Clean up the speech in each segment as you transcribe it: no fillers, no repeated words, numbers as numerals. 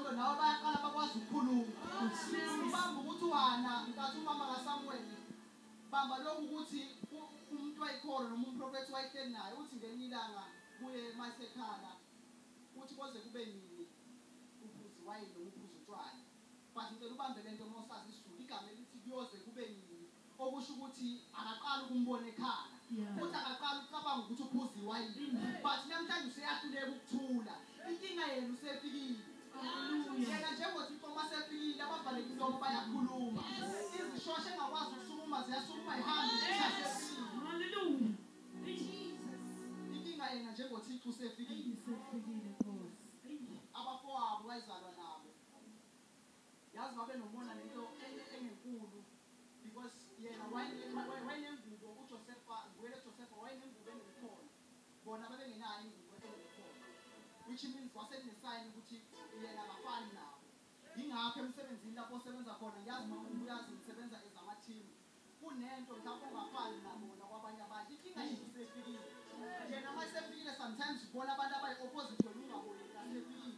Njengokulo nawe bayaqala bakwazi ukukhuluma. Ubamba ukuthi uhana nkathi umama kaSamuel bamba lokhu ukuthi umuntu wayikhona noma umprofethi wayihleli naye uthi ngelinye ilanga kuye masekhala uthi koze kube nini uphuzi wayini uphuzi utshwala. But ngicela ubambe lento mosazi isizulu igama elithi kuyoze kube nini okusho ukuthi akaqala ukumbona ekhala. Futhi akaqala ucabanga ukuthi uphuzi wayini. But namhlanje useyahluleka ukuthula. Inkinga yenu usefikile. Yena njengothi uma sefikile abavalekile noma bayakhuluma. Izishoshe engakwazi ukusukuma ziyasukuma ihambe zisefikile. Hallelujah. Inkinga yena njengothi usefikile. Abafowabo bayizalwa nabo. Yazi babe nomona lento engenkulu because yena wayenengubo uJosepha ngwele Josepha wayenengubo engikhona. Bona babengenayo ingubo engikhona. Which means wasenesign ukuthi yena akafani nabo. Ingakho emsebenzini lapho osebenza khona ngiyazi noma uyazi nisebenza as ama team. Kunento mhlawumbe ongafani nabo nakwabanye abantu. Inkinga isefikile. Yena mayisefikile sometimes ubona abantu abayi-opposite wena ungaboni kasefikile.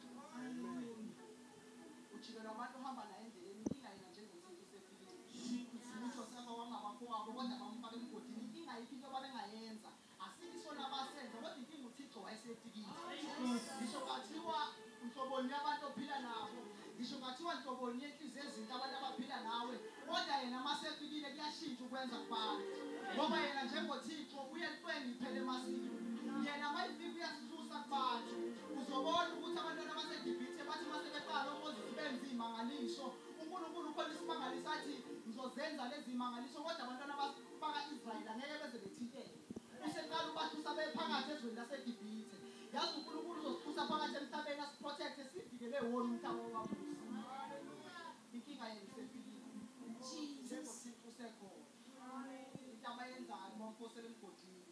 Ujikela abantu ohamba naye endleleni inkinga yena njengokuthi usefikile. uJosepha wangabafowabo kodwa bamfaka emgodini. Inkinga yikho into babengayenza. Asikisona abasenza kodwa inkinga uThixo wayesefikile. Ngisho kathiwa unhloboni yabantu ophila nabo. Ngisho kathiwa unhloboni yenhliziyo ezinto abantu abaphila nawe. Kodwa yena masefikile kuyashintsha ukwenza kubantu. Ngoba yena njengoThixo uyeliqwenga iphele emasini. Yena mayifika uyasisusa kubantu. Uzobona ukuthi abantwana baseGibhithe bathi masebeqala uMoses benzima ngalisho. uNkulunkulu ukhona isimangaliso athi ngizozenza lezi mangaliso kodwa abantwana baka-Israyeli angeke beze bethinteke. Useqala ubahlusa bephakathi ezweni laseGibhithe. Yazi uNkulunkulu uzosihlusa phakathi emhlabeni asiprotecte sivikele wona umhlaba wabusi. Inkinga yenu isefikile. Jesus usekhona. Into abayenzayo bamphosela emgodini.